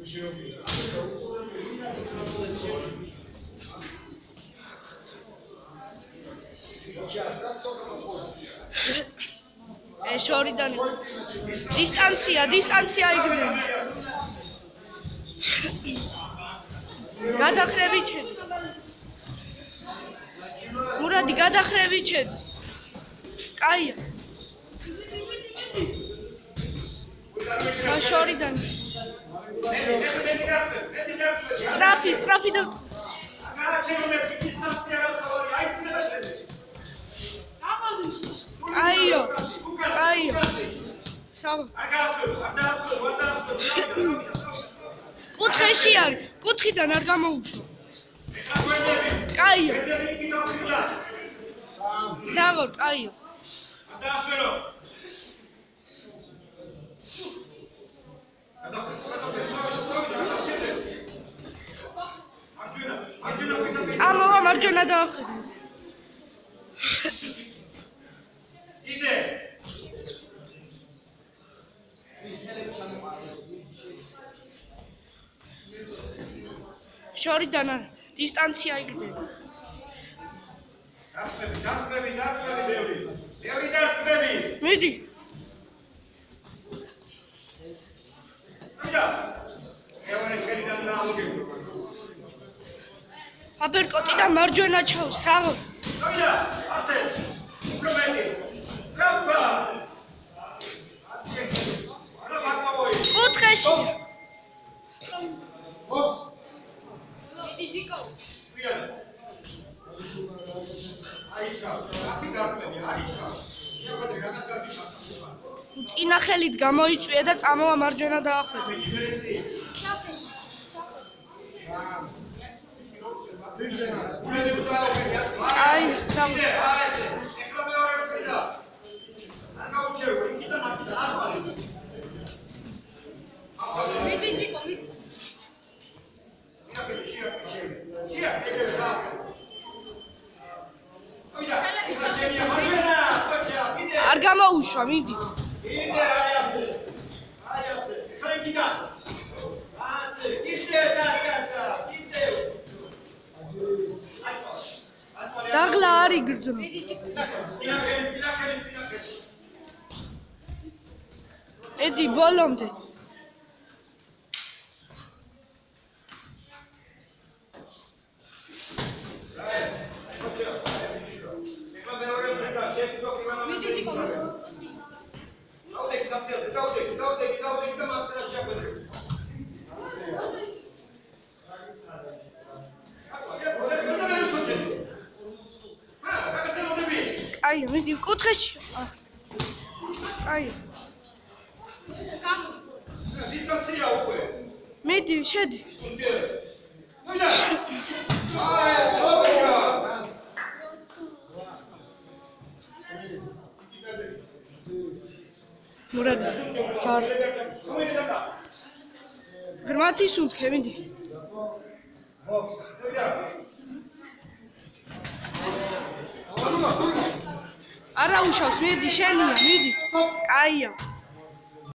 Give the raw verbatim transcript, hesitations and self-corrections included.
შორიდან დისტანცია, დისტანცია იგრძნო. გადახრევი ჩედი. მურადი გადახრევი ჩედი. კაია. შორიდან. სტრაფი, სტრაფი და კაიო. კაიო. შავა. კუთხეში არის, კუთხიდან არ გამოუშვა. კაიო. შავა, კაიო. წამოვა მარჯვენა დაახედე. იდე. შორიდან არ დისტანცია იგრძნო. დახტები, დახტები, დახტები ბევრი. ბევრი დახტები. მიდი. აია. ევანე ხელიდან დაამოგებ. აბერკოტიდან მარჯვენა ჩავს, საღო. აია, ასე. უფრო მეტი. ტრამპა. არა მაგავოი. კუთხეში. ხოს. მიდი ზიკო. ვია. აიჩქა, აფი დარტყმები, აიჩქა. შეგვედი რაღაც კარგი ხარ. წინა ხელით გამოიწვია და წამოვა მარჯვენა დაახედე. შაფეში. სამ. აი, სამ. აი, ესე. ეხლა მეორე მხრიდა. არ გაუჩერო, იქიდან აქ არ ვარ. მიდი ზიკო, მიდი. იაკე, შეაკე, შეაკე. შეაკე, ეგრევე დაახედე. არ გამოუშვა, მიდი. იდე აი ასე. აი ასე. ეხლა იქიდან. ასე, იდე და და და, იდე. დაღლა არ იგრძნო. წინახელი, წინახელი, წინახელი. ედი ბოლომდე. მიდი ზიკო. დაუდეგი სამციაზე, დაუდეგი, დაუდეგი, დაუდეგი და მასტერას შეაკვეთე. კაი, მიდი კუთხეში. კაი. დისტანცია უკვე. მიდი, შედი. მოიდა. აი, სოფია. მურადი, ჩარ. გრმათი სუნთქე, მიდი. არა უშავს, მიდი, შენია, მიდი. კაია.